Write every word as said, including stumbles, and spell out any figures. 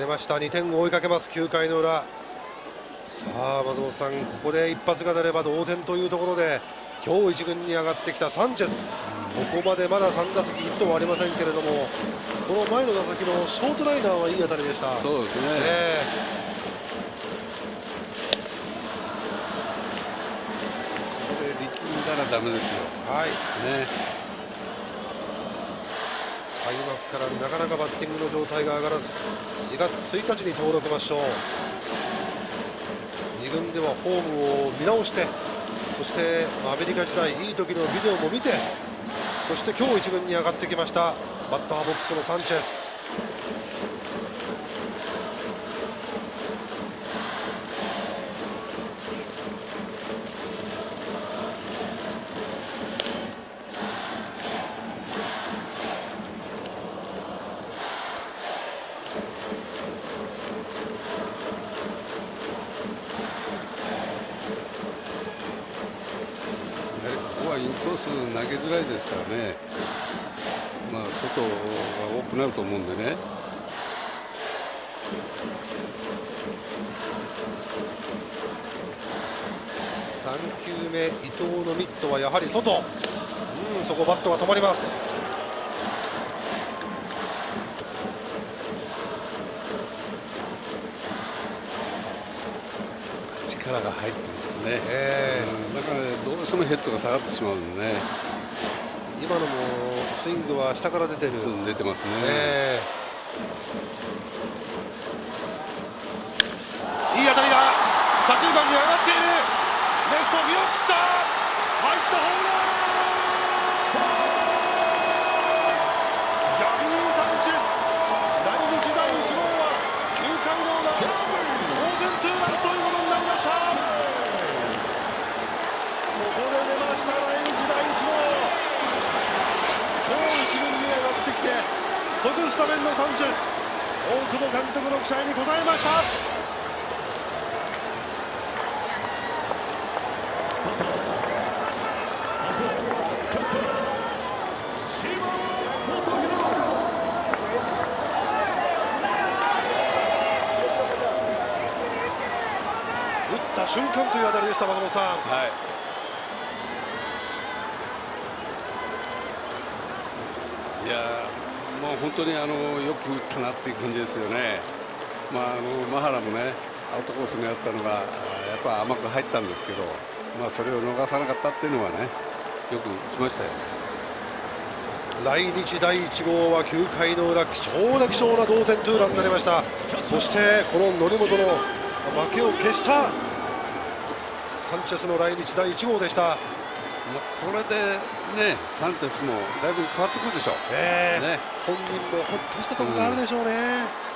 出ました。にてんを追いかけますきゅうかいの裏。さあ松本さん、ここで一発が出れば同点というところで今日一軍に上がってきたサンチェス、ここまでまださん打席ヒットはありませんけれども、この前の打席のショートライナーはいい当たりでした。 そうですね、 えー、これ力んだらダメですよ。 はい、 ね、 開幕からなかなかバッティングの状態が上がらずしがつついたちに登録抹消。に軍ではフォームを見直して、そしてアメリカ時代いい時のビデオも見て、そして今日一軍に上がってきましたバッターボックスのサンチェス。 インコース投げづらいですからね、まあ、外が多くなると思うんでね。 さんきゅうめ、伊藤のミットはやはり外、うん、そこバットが止まります。 力が入ってますね、 えーうん、だから、ね、どうしてもヘッドが下がってしまうんでね。 今のもスイングは下から出てる、 出てますね、 えー、いい当たりだ、左中間に上がっている、レフト見送った、入った、ホームラン、ギャビー・サンチェス、来日だいいち号はきゅうかいの裏、同点ツーランということになりました。ここで出ました、来日だいいち号、今日一軍に上がってきて即スタメンのサンチェス、大久保監督の期待に応えました。打った瞬間という当たりでした、松本さん。 はい、いやもう本当にあのよく打ったなっていう感じですよね。まあ、あのマハラもね、アウトコースにあったのがやっぱ甘く入ったんですけど、まあ、それを逃さなかったっていうのはね、よく打ちましたよ。 来日だいいち号はきゅうかいの裏、貴重な貴重な同点ツーランになりました。そしてこの則本の負けを消したサンチェスの来日だいいち号でした。 まあ、これでね、サンチェスもだいぶ変わってくるでしょう、 えーね、 本人もほっとしたところがあるでしょうね。